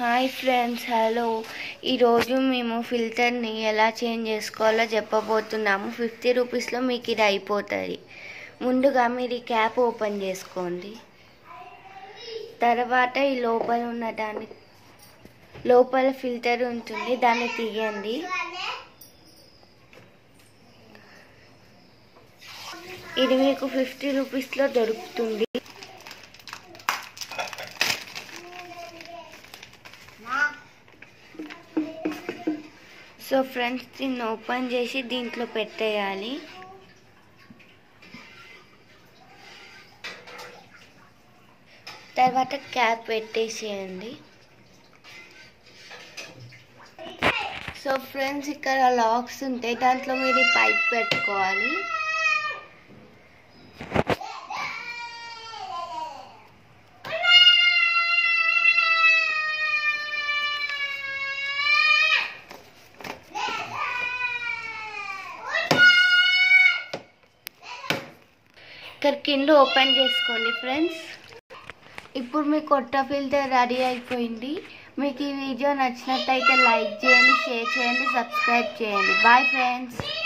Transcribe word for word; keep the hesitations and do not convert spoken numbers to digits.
Hi friends, hello. ఈరోజు మేము ఫిల్టర్ని ఎలా చేంజ్ చేసుకోవాలో చెప్పబోతున్నాము. ఫిఫ్టీ రూపీస్లో మీకు ఇది అయిపోతుంది. ముందుగా మీరు ఈ క్యాప్ ఓపెన్ చేసుకోండి. తర్వాత ఈ లోపల ఉన్న దాన్ని లోపల ఫిల్టర్ ఉంటుంది, దాన్ని తీయండి. ఇది మీకు ఫిఫ్టీ రూపీస్లో దొరుకుతుంది. సో ఫ్రెండ్స్, దీన్ని ఓపెన్ చేసి దీంట్లో పెట్టేయాలి. తర్వాత క్యాప్ పెట్టేసేయండి. సో ఫ్రెండ్స్, ఇక్కడ లాక్స్ ఉంటాయి, దాంట్లో మీరు పైప్ పెట్టుకోవాలి. ఇక్కడ కింద ఓపెన్ చేసుకోండి ఫ్రెండ్స్. ఇప్పుడు మీ కొత్త ఫిల్టర్ రెడీ అయిపోయింది. మీకు ఈ వీడియో నచ్చినట్టయితే లైక్ చేయండి, షేర్ చేయండి, సబ్స్క్రైబ్ చేయండి. Bye friends.